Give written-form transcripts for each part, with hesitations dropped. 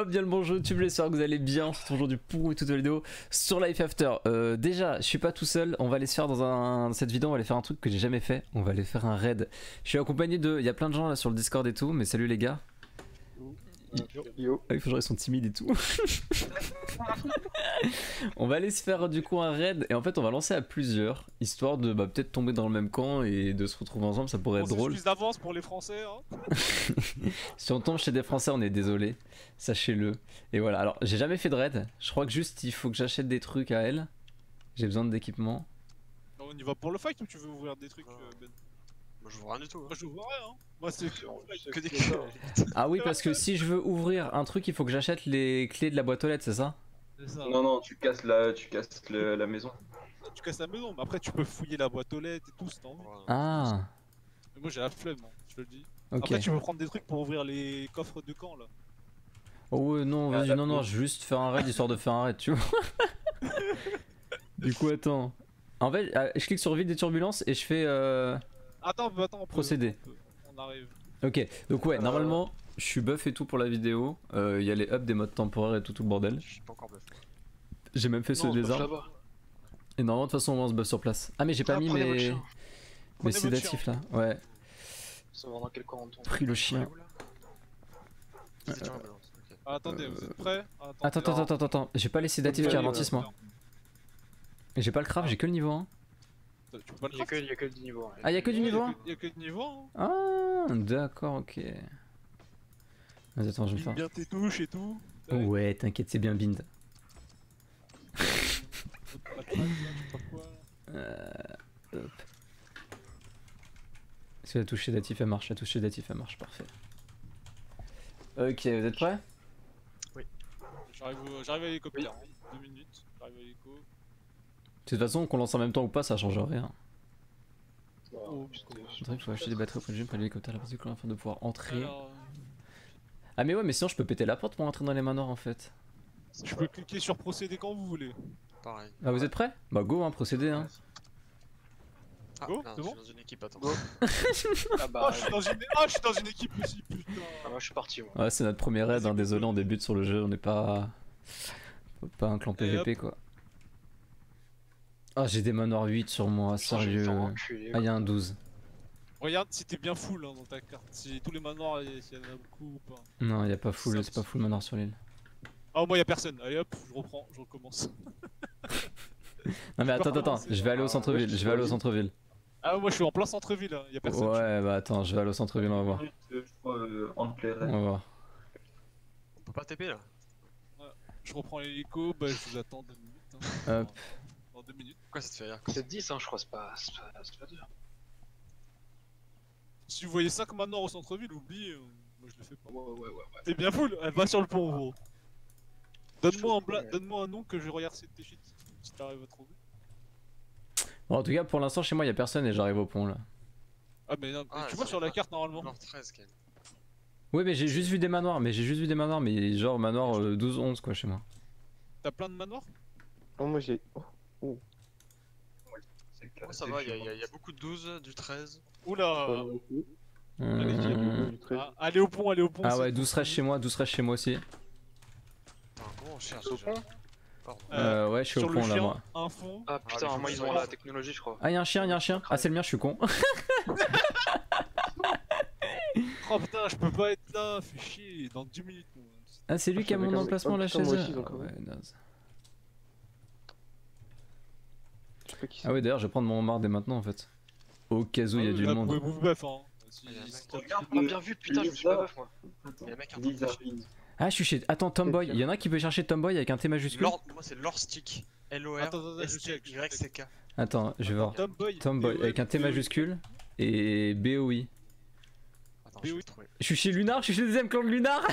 Hop, bien le bonjour YouTube, j'espère que vous allez bien. C'est toujours du pour et toute la vidéo sur Life After. Déjà, je suis pas tout seul, on va aller se faire dans cette vidéo, on va aller faire un truc que j'ai jamais fait. On va aller faire un raid. Je suis accompagné de. Il y a plein de gens là sur le Discord et tout, mais salut les gars. Yo. Ah, il faut que ils sont timides et tout. On va aller se faire du coup un raid et en fait on va lancer à plusieurs, histoire de peut-être tomber dans le même camp et de se retrouver ensemble, ça pourrait être drôle. Plus d'avance pour les Français hein. Si on tombe chez des Français, on est désolé, sachez-le. Et voilà, alors j'ai jamais fait de raid, je crois que juste il faut que j'achète des trucs à elle. J'ai besoin d'équipement. On y va pour le fight ou tu veux ouvrir des trucs Ben? Moi je vois rien du tout. Moi je vois rien hein. Moi c'est Que des Ah oui, parce que si je veux ouvrir un truc, il faut que j'achète les clés de la boîte aux lettres, c'est ça? ça. Non, tu casses la maison. Tu casses la maison, mais après tu peux fouiller la boîte aux lettres et tout si t'as envie. Ah, Mais moi j'ai la flemme, hein, je te le dis. ok. Après tu veux prendre des trucs pour ouvrir les coffres de camp là. Oh ouais, non, vas-y, non, je veux juste faire un raid histoire de faire un raid, tu vois. Du coup, attends. En fait, je clique sur vide des turbulences et je fais Attends, on peut, procéder. on arrive. Ok, donc ouais, normalement, je suis buff et tout pour la vidéo. Il y a les ups des modes temporaires et tout le bordel. Je suis pas encore buff. J'ai même fait ceux des armes. Et normalement, de toute façon, on se buff sur place. Ah, mais j'ai pas mis mes sédatifs là. Ouais. Ça va dans quel camp on tombe? Pris le chien. Attendez, vous êtes prêts? Attends, j'ai pas les sédatifs qui ralentissent moi. Et j'ai pas le craft, j'ai que le niveau 1. Tu peux pas le Il y a craft. que du niveau. Ah, y'a que du niveau 1? Y'a que du niveau 1. Ah, d'accord, ok. Vas-y, attends, je vais le faire. Bien tes touches et tout. Ouais, t'inquiète, c'est bien bind. Hop. Est-ce que la touche sédatif elle marche? La touche sédatif elle marche, parfait. Ok, vous êtes prêts? J'arrive à l'hélicoptère, 2 minutes, j'arrive à l'hélico. De toute façon, qu'on lance en même temps ou pas, ça change rien. Oh, Je dirais qu'il faut acheter des batteries auprès du gym pour l'hélicoptère, la base du clan afin de pouvoir entrer. alors, Ah, mais ouais, mais sinon je peux péter la porte pour entrer dans les manoirs en fait. je peux cliquer sur procéder quand vous voulez. Pareil. Ah, vous êtes prêts? Bah, go, hein, procédez, hein. Ah, Go, non, c'est je bon suis dans une équipe, attends. Ah Ah, je suis dans une équipe aussi, putain. Ah, moi je suis parti. Moi. Ouais, c'est notre premier raid, hein, désolé, on débute sur le jeu, on n'est pas. Pas un clan PVP quoi. Ah, j'ai des manoirs 8 sur moi, sérieux. Ah, y'a un 12. Regarde si t'es bien full hein, dans ta carte, si tous les manoirs, s'il y en a beaucoup ou pas. Non, y'a pas full, c'est pas full manoir sur l'île. Ah, moi y'a personne, allez hop, je reprends, je recommence. Non, mais attends, je vais aller au centre-ville, Ah, moi je suis en plein centre-ville, hein, y'a personne. Ouais, bah attends, je vais aller au centre-ville, on va voir. On va voir. On peut pas TP là. Je reprends l'hélico, bah je vous attends 2 minutes. Hein. Hop. Dans 2 minutes. Pourquoi ça te fait rire? C'est 10 hein, je crois, c'est pas dur. Si vous voyez 5 manoirs au centre-ville, oubliez, moi je le fais pas. Ouais. T'es bien full, elle va sur le pont gros. Donne-moi un nom que je regarde tes shit si t'arrives à trouver. Bon, en tout cas, pour l'instant, chez moi, y'a personne et j'arrive au pont là. Ah mais non, Ah, tu vois sur la carte normalement. Nord 13 quand même. Ouais, mais j'ai juste vu des manoirs, mais genre manoir 12-11 quoi chez moi. T'as plein de manoirs? Oh, moi j'ai. Moi ça va, il y a beaucoup de 12, du 13. Oula. Euh, Allez au pont, Ah c'est ouais, bon. 12 reste chez moi, 12 reste chez moi aussi. Attends, comment on cherche Au déjà? pont Pardon. Ouais, je suis Sur au le pont là chien, moi. un fond. Ah putain, Ah, moi mais ils ont la technologie, je crois. Ah, y'a un chien. Ah, c'est le mien, je suis con. Oh putain, je peux pas être là, fais chier, dans 10 minutes. Moi. Ah, c'est lui qui a mon emplacement la chaise. moi aussi, donc, Ouais, naze. Je sais pas qui c'est. Ah, ouais, d'ailleurs, je vais prendre mon homard dès maintenant en fait. Au cas où il y a du Là, monde. Vous pouvez vous buff hein. Regarde, pas bien vu, putain, je me suis pas bœuf moi. Il y a le mec un Lisa. Ah, je suis chez. Attends, Tomboy. Il y en a qui peut chercher Tomboy avec un T majuscule. Lord, moi c'est Lord Stick. Attends, je check. L-O-R-S-T-Y-C-K. Attends, je vais voir. Tomboy. Tomboy avec un T majuscule et BOI. Attends, Mais je oui. vais trouver. Je suis chez Lunar, je suis chez le deuxième clan de Lunar.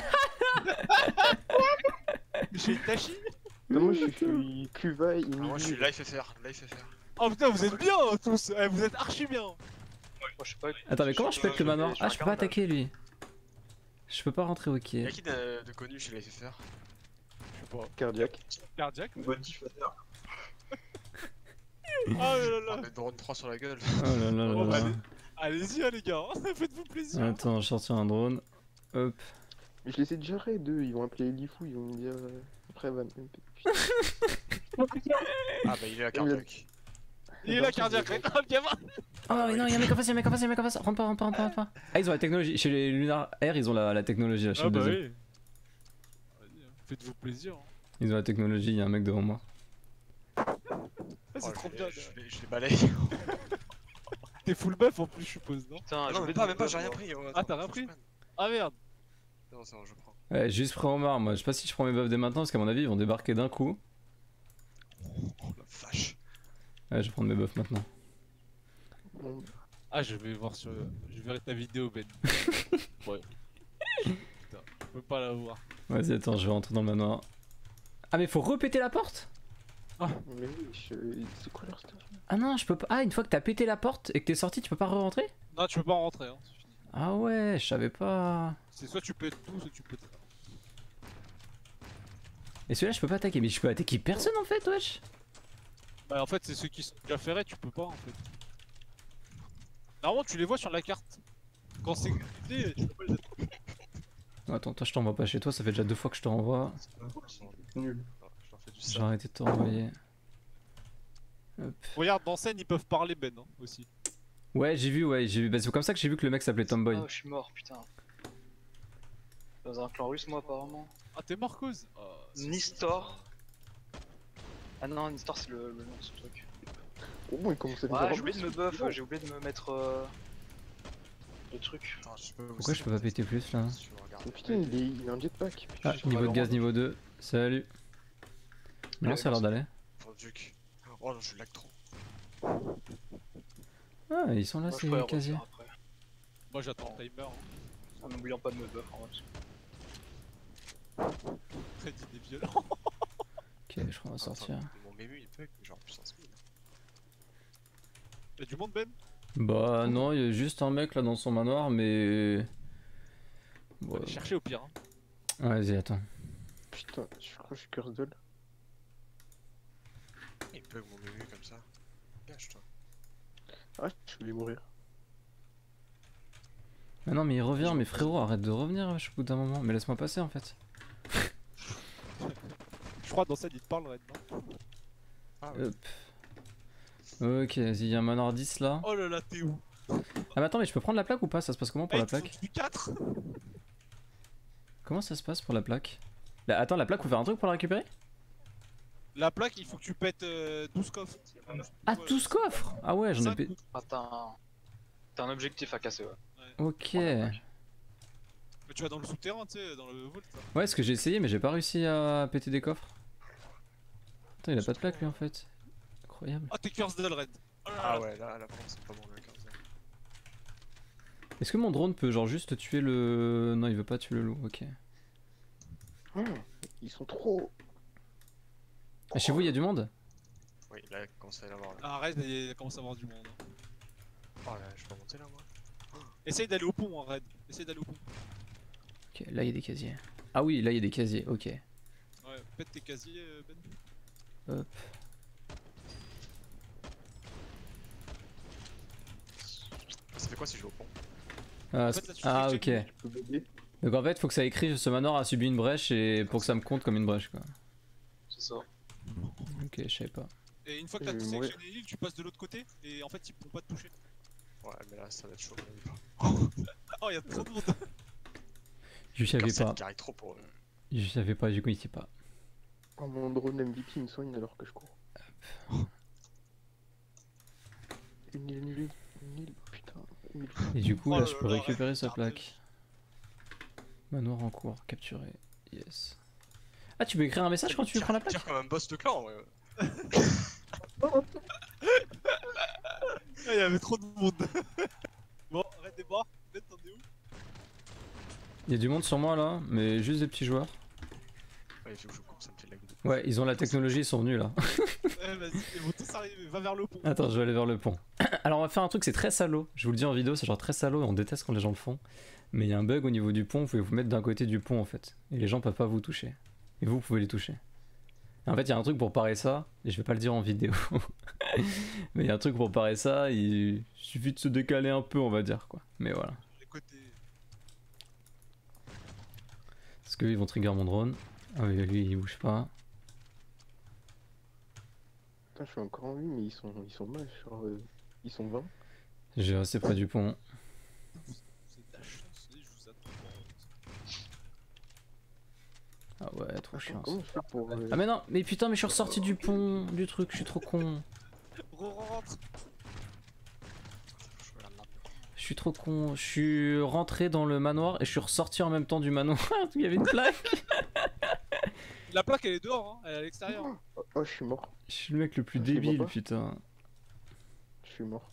J'ai Tachi. Non, moi je suis Cuva et Ah, moi je suis Life FR. Oh putain, vous êtes bien tous, vous êtes archi bien. Moi je sais pas. Attends, mais comment je pète le manoir? Ah, je peux pas attaquer. attaquer lui. Je peux pas rentrer, ok. Y'a qui de connu chez Life FR? Je sais pas. cardiaque. Cardiaque. Ouais. Modificateur. Oh là On là. met drone 3 sur la gueule. Oh là là Bon, là là. Allez-y hein, les gars, faites-vous plaisir. Attends, je sortir un drone. Hop. Je les ai déjà raid, eux, ils vont appeler Elifou, ils vont me dire. Après, va même. Ah bah il est la cardiaque. Il est là, cardiaque. Ah, bien va. Oh non, y'a un mec en face, y'a un mec en face, y'a un mec en face. Rentre pas, rentre pas, rentre pas. Ah, ils ont la technologie. Chez les Lunar Air, ils ont la technologie là. Chez Ah le bah deuxième. oui. Vas-y, hein, faites-vous plaisir. Hein. Ils ont la technologie, y'a un mec devant moi. Ah, c'est Oh, trop je bien. les- Je les balaye. T'es full buff en plus, je suppose, non? Putain, Ah j'ai non, oublié même de pas, me j'ai rien buff, pris. Oh, Ah, attends, t'as rien faut que je pris? prenne. Ah merde. Non, c'est bon, je prends. Ouais, juste prends Omar, moi. Je sais pas si je prends mes buffs dès maintenant parce qu'à mon avis, ils vont débarquer d'un coup. Oh la vache. Ouais, je vais prendre mes buffs maintenant. Bon, Ah, je vais voir sur. Je verrai ta vidéo, Ben. Ouais. Putain, je peux pas la voir. Vas-y, attends, je vais rentrer dans le manoir. Ah, mais faut repéter la porte? mais oui, c'est quoi leur stuff? Ah non, je peux pas. Ah, une fois que t'as pété la porte et que t'es sorti, tu peux pas re-rentrer? Non, tu peux pas en rentrer, hein. C'est fini. Ah ouais, je savais pas. C'est soit tu pètes tout, soit tu pètes rien. Et celui-là, je peux pas attaquer. Mais je peux attaquer personne en fait, wesh. Bah, en fait, c'est ceux qui sont déjà ferrés, tu peux pas en fait. Normalement, tu les vois sur la carte. Quand c'est crypté, tu peux pas les attraper. Attends, toi, je t'envoie pas chez toi. Ça fait déjà 2 fois que je te renvoie. Nul. Je leur fais du J'ai sale. arrêté de te renvoyer. Hop. Regarde, dans scène, ils peuvent parler, Ben, hein, aussi. Ouais, j'ai vu, ouais, j'ai vu. Bah, c'est comme ça que j'ai vu que le mec s'appelait Tomboy. Ah, je suis mort, putain. Dans un clan russe, moi, apparemment. Ah, t'es mort, cause Nistor. Ah non, Nistor, c'est le nom de ce truc. Oh bon, ils commencent à nous Ouais, avoir j'ai oublié de me buff, buff. j'ai oublié de me mettre le truc. Attends, je peux Pourquoi je peux pas péter plus là? Si tu veux regarder. Oh putain, il a un jetpack. Ah, Juste niveau de Valorant, gaz, donc. niveau 2. Salut. Non, ça a l'air d'aller. Pour Duke. Oh non, je lag trop. Ah, ils sont là, Moi, je c'est pourrais casier. refaire après. Moi, j'attends le timer. Hein. En n'oubliant pas de me buff, en vrai. Très dit des violents. Ok, je crois qu'on va sortir. Mon mému il bug, genre puissance 1000. Y'a du monde, Ben? Bah, non, il y a juste un mec là dans son manoir, mais. On va Ouais. aller chercher au pire. Hein. Vas-y, attends. Putain, je crois que je suis curse doll. Il bug mon mému comme ça. Cache-toi. Ah, je voulais mourir. Ah non, mais il revient, mais frérot, arrête de revenir, wesh, au bout d'un moment. Mais laisse-moi passer en fait. Je crois dans scène, il te parle, Red, non? Ah ouais. Hop. Ok, vas-y, il y a un manoir 10 là. Oh là là, t'es où? Ah, mais attends, mais je peux prendre la plaque ou pas? Ça se passe comment pour la plaque? Du 4. Comment ça se passe pour la plaque? Attends, la plaque, faut faire un truc pour la récupérer? La plaque, il faut que tu pètes 12 coffres. Ah, 12 coffres! Ah ouais, j'en ai. 5 Ah, t'as un objectif à casser, ouais. Ok. Mais tu vas dans le souterrain, tu sais, dans le vault. Là. Ouais, ce que j'ai essayé, mais j'ai pas réussi à péter des coffres. Attends, il a pas de plaque lui en fait. Incroyable. Ah, t'es curse Red. Oh là là. Ah ouais, là, la France, c'est pas bon le 15. Est-ce que mon drone peut genre juste tuer le. Non, il veut pas tuer le loup, ok. Oh, ils sont trop. Et chez vous, il y a du monde? Oui, là, il commence à y en avoir là. Ah, Red, il commence à avoir du monde. hein. Oh là, je peux monter là, moi. Essaye d'aller au pont, hein, Red. Essaye d'aller au pont. Ok, là il y a des casiers. Ah oui, là il y a des casiers, ok. Ouais, pète tes casiers, Ben. Hop. Ça fait quoi si je vais au pont? Ah, En fait, là, tu ah, fais ok. check. Je peux bugger. Donc en fait, faut que ça écrive ce manoir a subi une brèche et pour que ça me compte comme une brèche quoi. C'est ça. Ok, je savais pas. Et une fois que Je t'as vais tout mourir. sélectionné l'île, tu passes de l'autre côté et en fait, ils pourront pas te toucher. Ouais, mais là, ça va être chaud. Oh, y'a trop de monde. Je savais pas. Qui arrive trop pour eux. Je savais pas, je connaissais pas. Oh, mon drone MVP me soigne alors que je cours. Une île, putain. Une île. Et du coup, Oh là là je peux là, récupérer sa regardez. plaque. Manoir en cours, capturé. Yes. Ah, tu peux écrire un message quand tu prends la plaque? Tire comme un boss de clan, ouais. Ah, y'avait trop de monde. Bon, Red est mort. Ben, t'en es où? Il y a du monde sur moi là, mais juste des petits joueurs. Ouais, il faut que je cours, ça me fait de la gueule. Ouais, ils ont la technologie, ils sont venus là. Ouais, vas-y, ils vont tous arriver. Va vers le pont. Attends, je vais aller vers le pont. Alors on va faire un truc, c'est très salaud. Je vous le dis en vidéo, c'est genre très salaud et on déteste quand les gens le font. Mais il y a un bug au niveau du pont, vous pouvez vous mettre d'un côté du pont en fait. Et les gens peuvent pas vous toucher. Et vous pouvez les toucher. Et en fait, il y a un truc pour parer ça, et je vais pas le dire en vidéo. Mais il y a un truc pour parer ça, il suffit de se décaler un peu, on va dire quoi. Mais voilà. Les côtés. Parce qu'ils vont trigger mon drone. Ah oui, lui il bouge pas. Putain, je suis encore en vie, mais ils sont moches. Genre, ils sont 20. Je vais rester près du pont. C'est de la chance, je vous attends. Ah ouais, trop chiant. ça. Comment je fais pour. Ah mais non, mais putain, mais je suis ressorti du pont, du truc, je suis trop con. Rentre. Je suis trop con. Je suis rentré dans le manoir et je suis ressorti en même temps du manoir. Il y avait une plaque. La plaque elle est dehors, hein, elle est à l'extérieur. Oh, je suis mort. Je suis le mec le plus Je les vois débile, pas. putain. Je suis mort.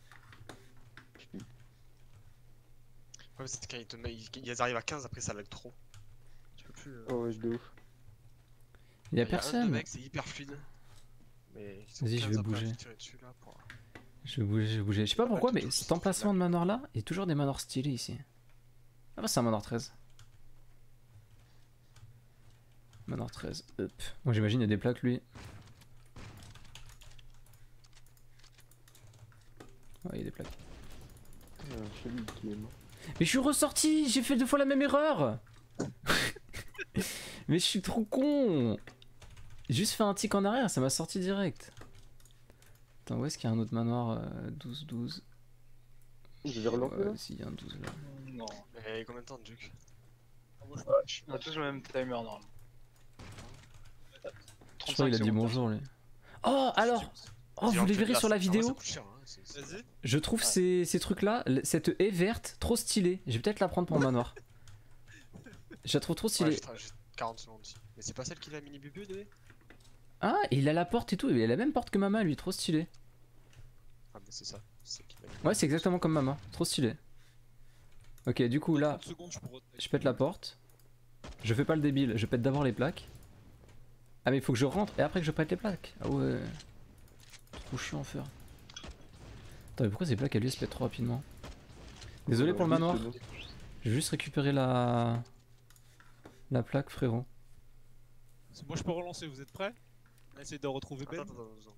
Ouais, c'est quand ils arrivent à 15, après ça lag trop. Tu peux plus. Oh, ouais, de ouf. Il y a un de personne. mecs, c'est hyper fluide. Mais ils sont Vas-y, je 15 vais après à bouger. tirer dessus, là, pour- Je vais bouger, je vais bouger. Je sais pas Ouais, pourquoi, tout mais touche, cet c'est emplacement de manoir là, il y a toujours des manoirs stylés ici. Ah bah c'est un manoir 13. Manoir 13, hop. Moi j'imagine il y a des plaques lui. Ouais, il y a des plaques. C'est lui qui est mort. Mais je suis ressorti, j'ai fait 2 fois la même erreur. Mais je suis trop con. J'ai juste fait un tic en arrière, ça m'a sorti direct. Attends, où est-ce qu'il y a un autre manoir 12-12. Je vais relancer là. Ouais, si, il y a un 12 là. Non. Mais combien de temps, Duke? On a tous le même timer normalement. Je crois qu'il a dit bonjour lui. Oh alors. Oh, vous les verrez sur la vidéo. Vas-y. Je trouve ces trucs là, cette haie verte, trop stylée. Je vais peut-être la prendre pour manoir. Je la trouve trop stylée. Ouais, j'ai 40 secondes aussi. Mais c'est pas celle qui a mini bubu, de Ah, et il a la porte et tout. Il a la même porte que Mama lui, trop stylé. Ah, mais c'est ça. C'est qui l'a mis. Ouais, c'est exactement comme Mama, trop stylé. Ok, du coup là, 30 secondes, je pourrais- je pète la porte. Je fais pas le débile, je pète d'abord les plaques. Ah, mais il faut que je rentre et après que je pète les plaques. Ah ouais. Trop chiant à faire. Attends, mais pourquoi ces plaques à lui se pètent trop rapidement? Désolé pour le manoir. Je vais juste récupérer la plaque, frérot. Moi je peux relancer, vous êtes prêts? On va essayer de retrouver Ben. Attends.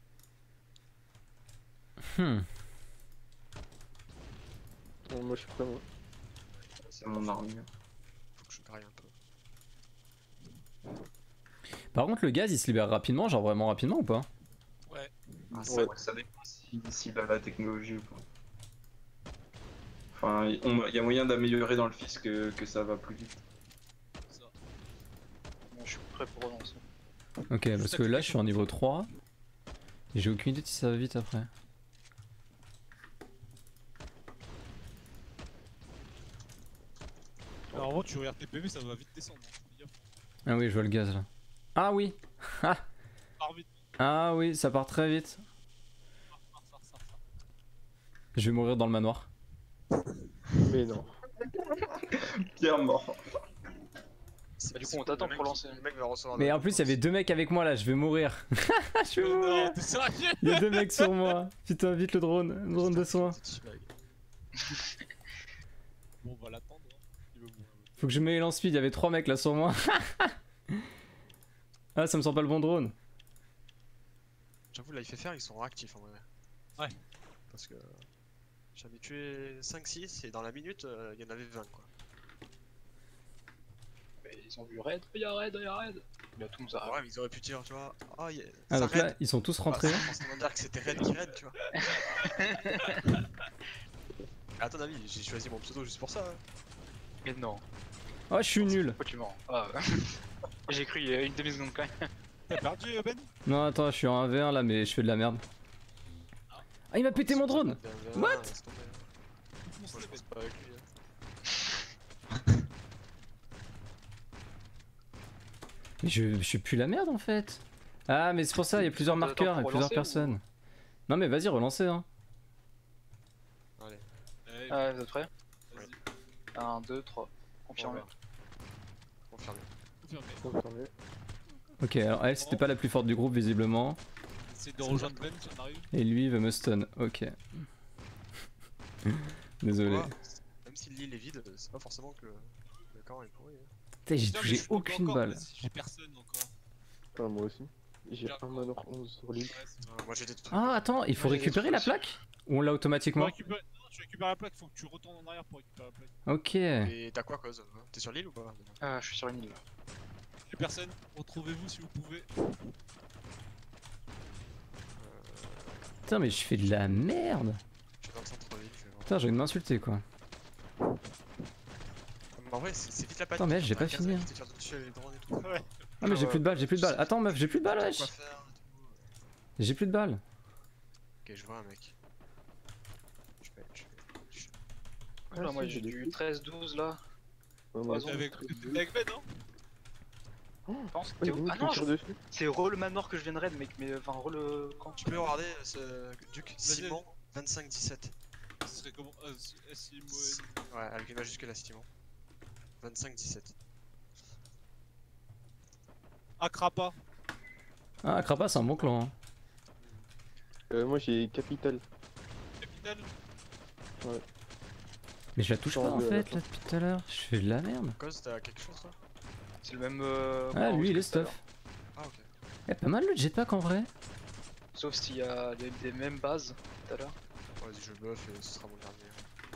Moi, je suis prêt, moi. C'est mon armure. Faut que je parie un peu. Par contre, le gaz il se libère rapidement, genre vraiment rapidement ou pas? Ouais. Ah, Ouais. Ça dépend si la technologie ou pas. Enfin, il y a moyen d'améliorer dans le fils que ça va plus vite. Ça. Bon, je suis prêt pour relancer. Ok, parce que là je suis en niveau 3. Et j'ai aucune idée si ça va vite après. Alors en gros tu regardes tes PV, ça va vite descendre. Hein. Fais gaffe. Ah oui, je vois le gaz là. Ah oui. Ah, Part vite. ah oui, ça part très vite. Ça. Je vais mourir dans le manoir. Mais non. Pierre mort. Bah, du coup, on t'attend pour lancer. Le mec va recevoir. Mais en plus, il y avait 2 mecs avec moi là, je vais mourir. Je vais Oh mourir. non, t'es sérieux? Il y a 2 mecs sur moi. Putain, vite le drone de soin. Bon, on va l'attendre. Hein. Il veut mourir. Faut que je mette lance speed, il y avait 3 mecs là sur moi. Ah, ça me sent pas le bon drone. J'avoue, là, il fait faire, ils sont réactifs en vrai. Ouais. Parce que j'en ai tué 5-6 et dans la minute, il y en avait 20 quoi. Mais ils ont vu Raid. Il y a Raid. Il a tout nous Ouais, mais ils auraient pu dire, tu vois. Oh, yeah, Ah, ça donc raid. là, ils sont tous Ah, rentrés. ça veut forcément dire que c'était Raid qui raid, tu vois. À ton avis, j'ai choisi mon pseudo juste pour ça. Hein. Mais non. Oh, je suis nul. Pourquoi tu mens? Ah, j'ai cru il y a une demi-seconde quand même. T'as perdu Ben? Non, attends, je suis en 1v1 là, mais je fais de la merde. Ah, il m'a pété mon drone. What? Laisse tomber. Moi, je pense pas avec lui. Hein. Mais je suis plus la merde en fait. Ah, mais c'est pour ça, il y a plusieurs T'attends marqueurs et pour plusieurs relancer personnes. Non, mais vas-y, relancez hein. Allez. Allez, Ah, vous êtes prêts? vas-y. 1, 2, 3. Confirmé. Confirmé. Confirmé. Confirmé. Ok, alors elle, c'était pas la plus forte du groupe visiblement. Essaye de rejoindre Ben si on arrive. Et lui, il veut me stun. Ok. Désolé. Ouais, même si l'île est vide, c'est pas forcément que le camp est pourri. Hein. Putain, j'ai Putain, mais touché je peux aucune encore, balle. vas-y, j'ai personne encore. Ah, moi aussi. J'ai un Manor 11 sur l'île. Ouais, c'est- Moi j'ai des trucs. Ah, attends, il faut Moi, j'ai des récupérer trucs la aussi. plaque? Ou on l'a Tu automatiquement? récupères... Non, tu récupères la plaque, faut que tu retournes en arrière pour récupérer la plaque. Ok. Et t'as quoi, cause? T'es sur l'île ou pas? Ah, je suis sur une île. Les personnes, retrouvez-vous si vous pouvez. Putain, mais je fais de la merde. Je suis dans le centre-ville, je vais voir. Putain, j'ai envie de m'insulter quoi. Mais en vrai, c'est vite la panique. Attends, mais j'ai pas T'as fini, 15 hein. qui te tirent dessus, les drones et tout. Ouais. Ah, mais j'ai ouais. plus de balles, j'ai plus de balles. Attends, meuf, j'ai plus de balles, Quoi wesh. faire et tout. J'ai plus de balles. Ok, je vois un mec. Je- Oula, Ah, moi si, j'ai j'ai du des 13-12 là. Ouais, moi, Avec- Avec j'ai- avec Ben, non? Je pense. Ouais, T'es vous, où? Ah tu me non, tires dessus. c'est re le Manor que je viens de raid, mec. Mais enfin, re le camp. Tu peux regarder ce Duc Simon 25-17. Ce serait comment S-I-M-O-N. Ouais, avec une majuscule à Simon. 25-17. Akrapa. Ah, Krapa, c'est un bon clan. Hein. Moi j'ai Capital. Capital. Mais je la touche pas Attends, en le- fait attends. là depuis tout à l'heure. Je fais de la merde. Cause, t'as quelque chose toi? C'est le même. Ah, camp lui il que est tout à l'heure. stuff. Ah, ok. Eh, pas mal le jetpack en vrai. Sauf s'il y a des mêmes bases tout à l'heure. Vas-y, je buff et ce sera mon dernier.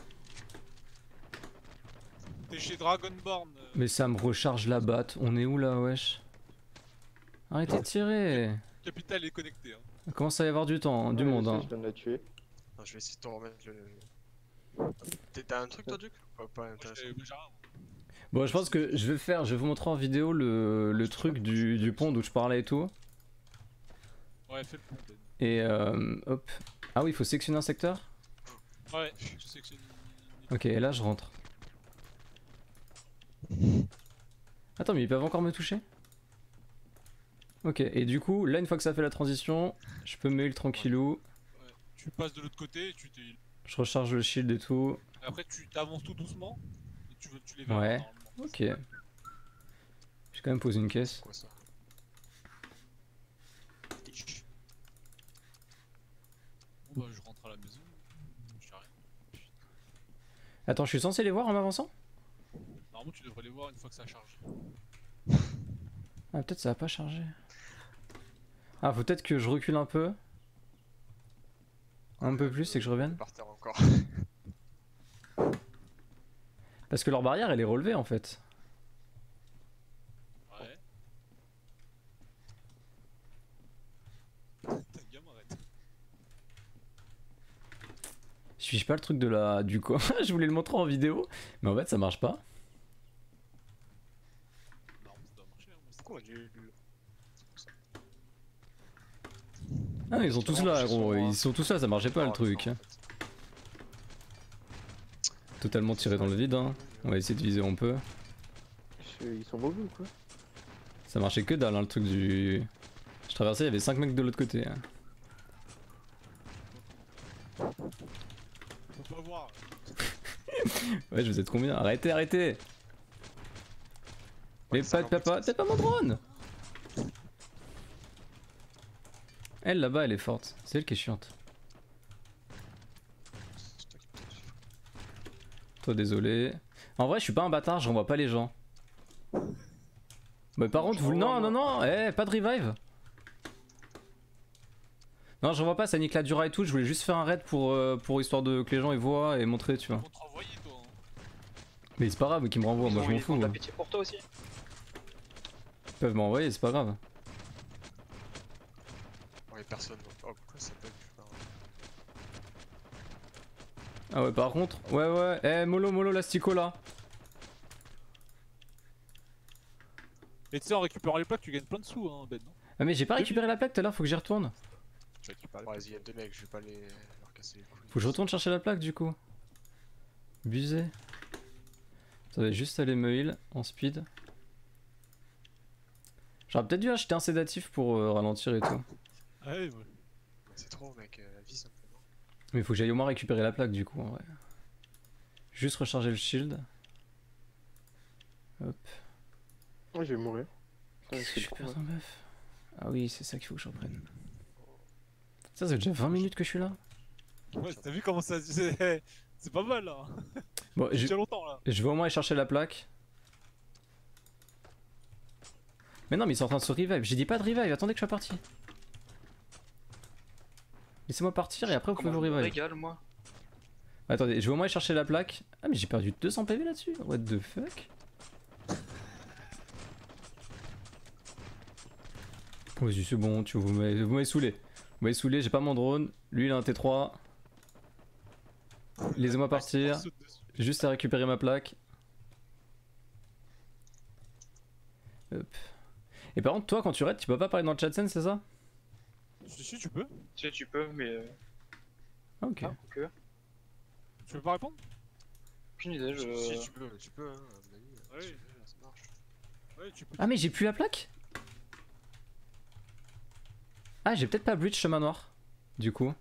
T'es chez Dragonborn. Mais ça me recharge la batte. On est où là, wesh? Arrêtez de tirer. Capital est connecté. Hein. Il commence à y avoir du temps, du Ouais, monde. je sais, Hein. Je viens de la tuer. Non, je vais essayer de te remettre le. T'as un truc toi, Duc? Pas Moi, intéressant. j'ai rien. Bon, je pense que je vais vous montrer en vidéo le truc du pont d'où je parlais et tout. Ouais, fais le pont, Ben. Et hop. Ah oui, il faut sectionner un secteur? Ouais, je sais que c'est une... Ok, et là je rentre. Attends, mais ils peuvent encore me toucher? Ok, et du coup, là une fois que ça fait la transition, je peux me heal tranquillou. Ouais. Tu passes de l'autre côté et tu t'es... Je recharge le shield et tout. Après, tu t'avances tout doucement. Et tu les verras Ouais. normalement. Ok. Je vais quand même poser une caisse. Quoi ça? Tiche. Bon, bah, je rentre à la maison. J'ai rien. Attends, je suis censé les voir en m'avançant? Normalement, tu devrais les voir une fois que ça charge. Ah, peut-être ça va pas charger. Ah, faut peut-être que je recule un peu. Un peu plus et que je revienne. Par terre encore. Parce que leur barrière elle est relevée en fait. Ouais. Ta gamme arrête. Suis-je pas le truc de la du quoi? Je voulais le montrer en vidéo, mais en fait ça marche pas. Non, ça doit marcher. Hein, moi, c'est- Pourquoi on a du. Ah mais ils sont tous là Ils sont gros, là. ils sont tous là, ça marchait pas le Ah, truc. non, en fait. Totalement tiré dans le vide hein. On va essayer de viser où on peut. Ils sont mauvais ou quoi? Ça marchait que dalle hein, le truc du... Je traversais, il y avait 5 mecs de l'autre côté. Hein. On va voir. Ouais, je vous êtes combien? Arrêtez, arrêtez! Mais ça t'as pas mon drone! Elle là-bas elle est forte, c'est elle qui est chiante. C'est toi qui me touche. Toi désolé. En vrai je suis pas un bâtard, je renvoie pas les gens. Mais par contre vous... Non non non, pas de revive. Non je renvoie pas, ça nique la dura et tout, je voulais juste faire un raid pour histoire de que les gens ils voient et montrer tu vois. On te renvoyer, toi. Hein. Mais c'est pas grave qu'ils me renvoient, moi je m'en fous. Ils ont de la Moi. pitié pour toi aussi. Ils peuvent m'envoyer, c'est pas grave. Ouais, personne. Donc... Oh, pourquoi ça bug? Je sais pas. Ah ouais par contre, ouais, mollo l'astico là. Et tu sais, en récupérant les plaques, tu gagnes plein de sous, hein, Ben. Non Ah mais j'ai pas récupéré la plaque tout à l'heure, faut que j'y retourne. tu récupères les Bon, vas-y, il y a deux mecs, je vais pas leur casser les couilles. Faut que je retourne chercher la plaque du coup. Busé. Attendez, juste aller me heal en speed. J'aurais peut-être dû acheter un sédatif pour ralentir et tout. Ah ouais, ouais. C'est trop, mec, vise un peu, non? Mais faut que j'aille au moins récupérer la plaque du coup en vrai. Juste recharger le shield. Hop. Ouais, je vais mourir. Putain, Qu'est-ce c'est que je con, perds hein. en meuf? Ah oui, c'est ça qu'il faut que je reprenne. Ça fait déjà 20 minutes que je suis là. Ouais, t'as vu comment ça. C'est pas mal, là. Bon, Il y a longtemps, là. je vais au moins aller chercher la plaque. Mais non, mais ils sont en train de se revive. J'ai dit pas de revive, attendez que je sois parti. Laissez-moi partir et après vous pouvez vous Comment je me revive. régale, moi. Attendez, je vais au moins aller chercher la plaque. Ah, mais j'ai perdu 200 PV là-dessus. What the fuck? Vas-y, c'est bon, vous m'avez saoulé. Vous m'avez saoulé, j'ai pas mon drone. Lui, il a un T3. Laissez-moi partir. Saute dessus. Juste à récupérer ma plaque. Hop. Et par contre, toi, quand tu raids, tu peux pas parler dans le chat scène, c'est ça? Si, tu peux. Tu sais, tu peux, mais. Ah, ok. Ah, ok. Tu peux pas répondre? Aucune idée, je. Si tu peux, hein, à mon avis. Oui. Ça marche. Ouais, tu peux. Ah, mais j'ai plus la plaque? Ah, j'ai peut-être pas breach chemin noir. Du coup.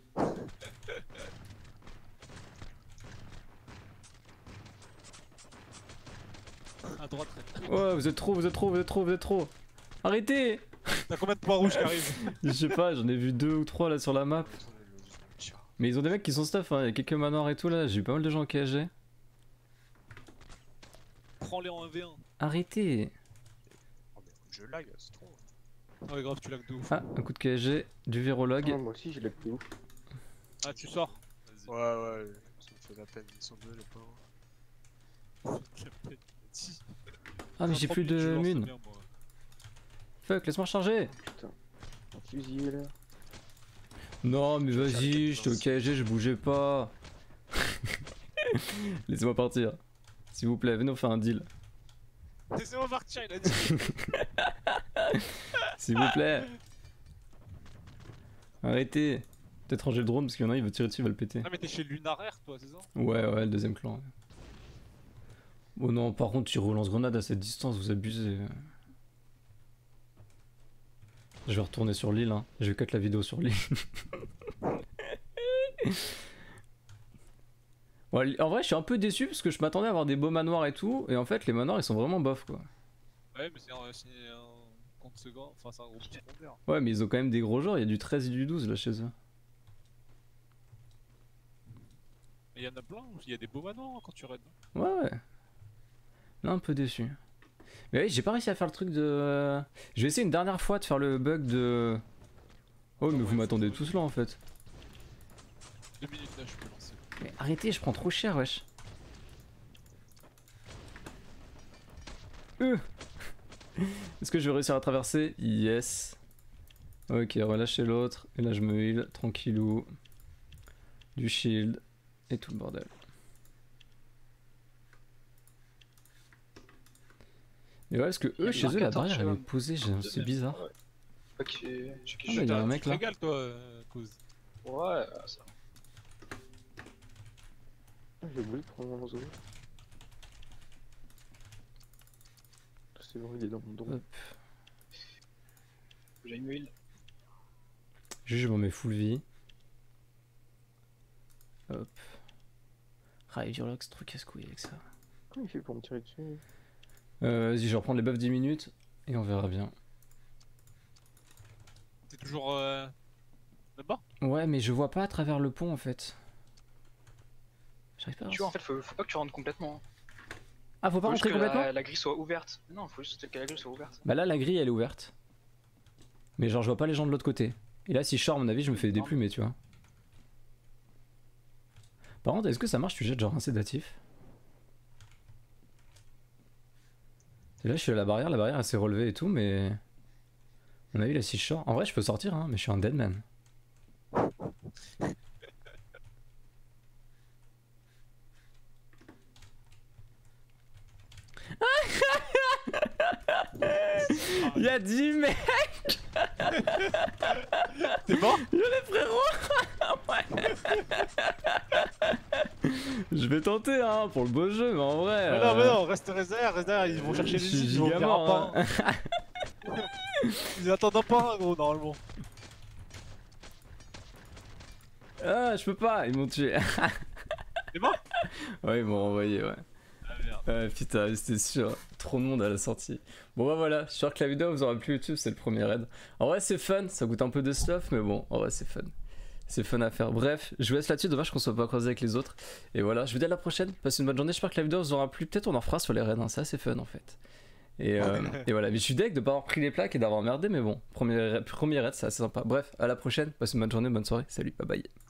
À droite. Ouais, vous êtes trop. Arrêtez! T'as combien de points rouges qui arrivent? Je sais pas, j'en ai vu 2 ou 3 là sur la map. Mais ils ont des mecs qui sont stuff, hein. Il y a quelques manoirs et tout là, j'ai eu pas mal de gens en KSG. Prends-les en 1v1. Arrêtez! Oh, mais je lag, c'est trop. Ah ouais, grave, tu lags de ouf. Ah, un coup de KSG, du virologue. Ah, moi aussi, je l'ai plus ouf. Ah, tu sors. Ouais, ouais, ça me fait la peine, ils sont deux les pauvres. Ah, mais j'ai plus de mine. Fuck, laisse-moi recharger! Putain. Un fusil là. Non, mais vas-y, j'étais au KSG, je bougeais pas. Laissez-moi partir. S'il vous plaît, venez on fait un deal. Laissez-moi partir, il a dit. S'il vous plaît. Arrêtez. Peut-être ranger le drone parce qu'il y en a, il veut tirer dessus, il va le péter. Ah, mais t'es chez Lunaire, toi, c'est ça? Ouais, le deuxième clan. Oh non, par contre, tu relances grenade à cette distance, vous abusez. Je vais retourner sur l'île, hein. Je vais cut la vidéo sur l'île. Bon, en vrai, je suis un peu déçu parce que je m'attendais à avoir des beaux manoirs et tout, et en fait, les manoirs ils sont vraiment bof quoi. Ouais, mais c'est un compte second, enfin, c'est un groupe secondaire. Ouais, mais ils ont quand même des gros genres, il y a du 13 et du 12 là chez eux. Mais il y en a plein, il y a des beaux manoirs hein, quand tu raids. Ouais. Là, un peu déçu. Mais oui, j'ai pas réussi à faire le truc de. Je vais essayer une dernière fois de faire le bug de. Oh, mais vous m'attendez tous là en fait. 2 minutes là, je peux lancer. Mais arrêtez, je prends trop cher, wesh. Est-ce que je vais réussir à traverser? Yes. Ok, relâchez l'autre. Et là, je me heal, tranquillou. Du shield. Et tout le bordel. Mais ouais, parce que eux, chez eux, la barrière elle est posée, c'est bizarre. Ouais. Pas qui fait. Chez qui Ah, je bah, il y a un tape. mec Tu te là. régales, toi, cause. Ouais, ça. Ah, j'ai oublié de prendre mon zoo. C'est vrai, il est dans mon dos. Hop. J'ai une huile. Juste, je m'en mets full vie. Hop. Ah, Virlox, c'est trop casse-couille avec ça. Comment il fait pour me tirer dessus? Vas-y, je vais reprendre les buffs 10 minutes et on verra bien. T'es toujours là-bas? Ouais, mais je vois pas à travers le pont en fait. J'arrive pas à Tu vois, en fait, faut pas que tu rentres complètement. Ah, faut pas Faut juste rentrer que complètement? la grille soit ouverte. Non, faut juste que la grille soit ouverte. Bah là, la grille elle est ouverte. Mais genre, je vois pas les gens de l'autre côté. Et là, si je sors, à mon avis, je me fais déplumer, tu vois. Par contre, est-ce que ça marche? Tu jettes genre un sédatif? Et là, je suis à la barrière elle s'est relevée et tout, mais. À mon avis, là, si je sors. En vrai, je peux sortir, hein, mais je suis un deadman. Il y a 10 mecs! T'es mort? Je l'ai, frérot! Ouais. Je vais tenter, hein, pour le beau jeu, mais en vrai. Mais non, reste derrière, ils vont chercher je les suis îles, ils vont giga faire un mort, pain. Ils attendent un pain, gros, normalement. Ah, je peux pas, ils m'ont tué. T'es mort? Ouais, ils m'ont renvoyé, ouais. Ah merde. Putain, c'était sûr. Trop de monde à la sortie. Bon, bah voilà, j'espère que la vidéo vous aura plu YouTube, c'est le premier raid. En vrai, c'est fun, ça coûte un peu de stuff, mais bon, en vrai, c'est fun. C'est fun à faire. Bref, je vous laisse là-dessus, dommage qu'on soit pas croisé avec les autres. Et voilà, je vous dis à la prochaine, passez une bonne journée, j'espère que la vidéo vous aura plu. Peut-être on en fera sur les raids, hein. C'est assez fun en fait. Et voilà, mais je suis deg de pas avoir pris les plaques et d'avoir merdé, mais bon, premier raid, c'est assez sympa. Bref, à la prochaine, passez une bonne journée, bonne soirée, salut, bye bye.